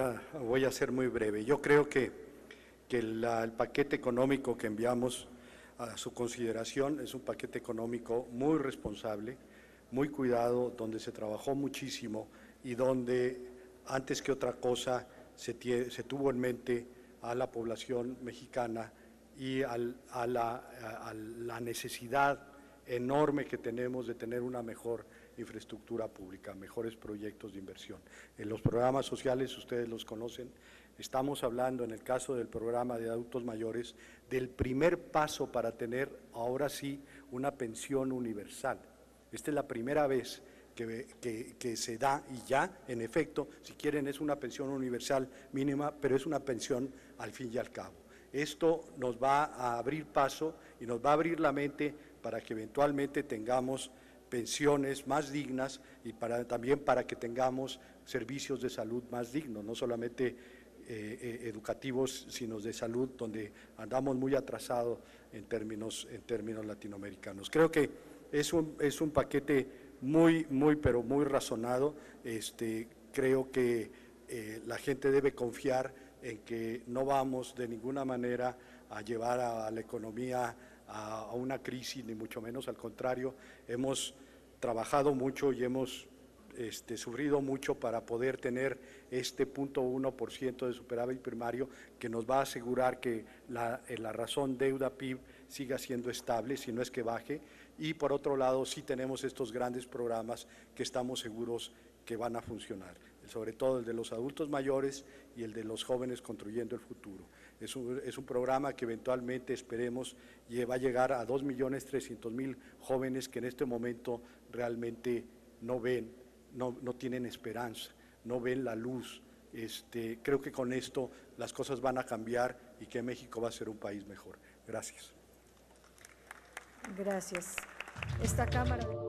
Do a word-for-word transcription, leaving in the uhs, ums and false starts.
a, voy a ser muy breve. Yo creo que, que la, el paquete económico que enviamos a su consideración es un paquete económico muy responsable, muy cuidado, donde se trabajó muchísimo y donde, antes que otra cosa, se, tie, se tuvo en mente a la población mexicana y al, a, la, a, a la necesidad enorme que tenemos de tener una mejor infraestructura pública, mejores proyectos de inversión. En los programas sociales, ustedes los conocen, estamos hablando, en el caso del programa de adultos mayores, del primer paso para tener, ahora sí, una pensión universal. Esta es la primera vez que, que, que se da y ya, en efecto, si quieren, es una pensión universal mínima, pero es una pensión al fin y al cabo. Esto nos va a abrir paso y nos va a abrir la mente para que eventualmente tengamos pensiones más dignas y para, también para que tengamos servicios de salud más dignos, no solamente eh, eh, educativos, sino de salud, donde andamos muy atrasados en términos, en términos latinoamericanos. Creo que es un, es un paquete muy, muy, pero muy razonado. Este, creo que eh, la gente debe confiar en que no vamos de ninguna manera a llevar a, a la economía a, a una crisis, ni mucho menos, al contrario, hemos trabajado mucho y hemos este, sufrido mucho para poder tener este punto uno por ciento de superávit primario que nos va a asegurar que la, la razón deuda-P I B siga siendo estable, si no es que baje, y por otro lado sí tenemos estos grandes programas que estamos seguros que van a funcionar, sobre todo el de los adultos mayores y el de los jóvenes construyendo el futuro. Es un, es un programa que eventualmente esperemos va a llegar a dos millones trescientos mil jóvenes que en este momento realmente no ven, no, no tienen esperanza, no ven la luz. Este, creo que con esto las cosas van a cambiar y que México va a ser un país mejor. Gracias. Gracias. Esta Cámara…